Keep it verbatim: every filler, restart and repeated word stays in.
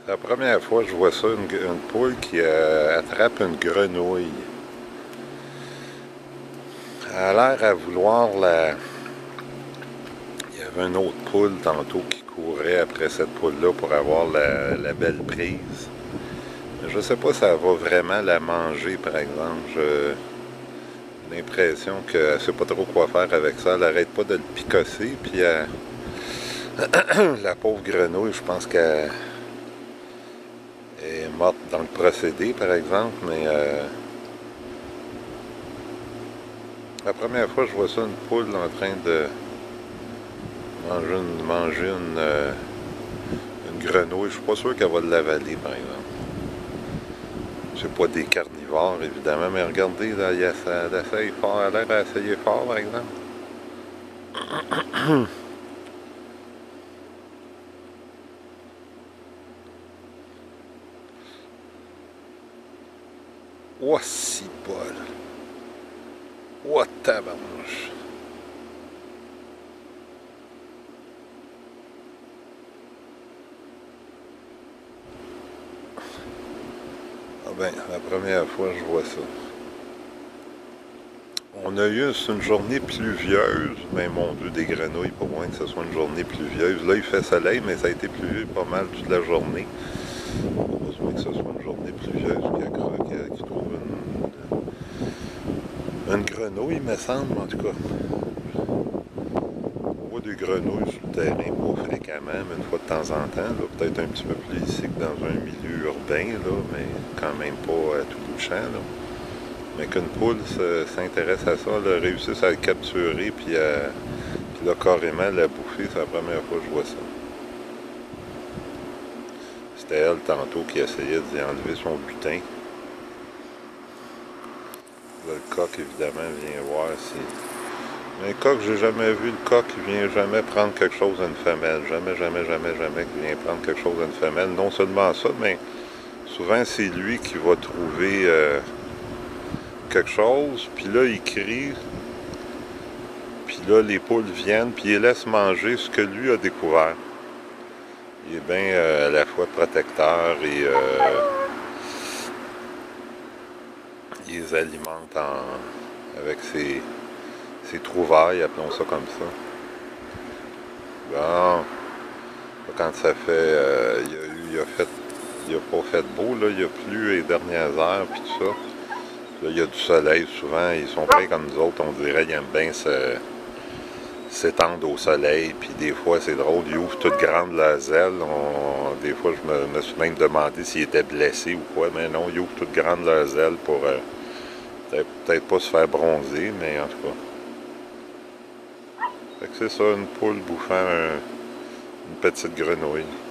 La première fois que je vois ça, une, une poule qui euh, attrape une grenouille. Elle a l'air à vouloir la... Il y avait une autre poule tantôt qui courait après cette poule-là pour avoir la, la belle prise. Je sais pas si elle va vraiment la manger, par exemple. J'ai l'impression qu'elle ne sait pas trop quoi faire avec ça. Elle n'arrête pas de le picosser, puis elle... la pauvre grenouille, je pense qu'elle est morte dans le procédé, par exemple, mais euh, la première fois que je vois ça, une poule en train de manger une, manger une, euh, une grenouille, je suis pas sûr qu'elle va l'avaler, par exemple. C'est pas des carnivores, évidemment, mais regardez, là, elle essaye fort, elle a l'air à essayer fort, par exemple. Oh, si bol! Oh, tabarnouche! Ah ben, la première fois je vois ça. On a eu une journée pluvieuse, mais mon Dieu, des grenouilles, pas moins que ce soit une journée pluvieuse. Là, il fait soleil, mais ça a été pluvieux pas mal toute la journée. Pas besoin que ce soit une journée pluvieuse qui, qui trouve une, une grenouille, il me semble, en tout cas. On voit des grenouilles sur le terrain, pas fréquemment, mais une fois de temps en temps. Peut-être un petit peu plus ici que dans un milieu urbain, là, mais quand même pas à tout bout de champ. Là. Mais qu'une poule s'intéresse à ça, elle réussit à le capturer, puis, à, puis là, carrément la bouffer, c'est la première fois que je vois ça. C'était elle, tantôt, qui essayait d'y enlever son butin. Là, le coq, évidemment, vient voir si... Mais le coq, j'ai jamais vu le coq qui vient jamais prendre quelque chose à une femelle. Jamais, jamais, jamais, jamais qu'il vient prendre quelque chose à une femelle. Non seulement ça, mais souvent, c'est lui qui va trouver... Euh, quelque chose, puis là, il crie, puis là, les poules viennent, puis il laisse manger ce que lui a découvert. Il est bien euh, à la fois protecteur et euh, il les alimente en, avec ses, ses trouvailles, appelons ça comme ça. Bon, quand ça fait, euh, il, a eu, il a fait, il a pas fait beau, là, il a plu les dernières heures, puis tout ça. Là, il y a du soleil souvent, ils sont prêts comme nous autres, on dirait, ils aiment bien s'étendre au soleil, puis des fois c'est drôle, ils ouvrent toutes grandes leurs ailes, on, des fois je me, me suis même demandé s'ils étaient blessés ou quoi, mais non, ils ouvrent toutes grandes leurs ailes pour euh, peut-être peut-être pas se faire bronzer, mais en tout cas. Fait que c'est ça, une poule bouffant un, une petite grenouille.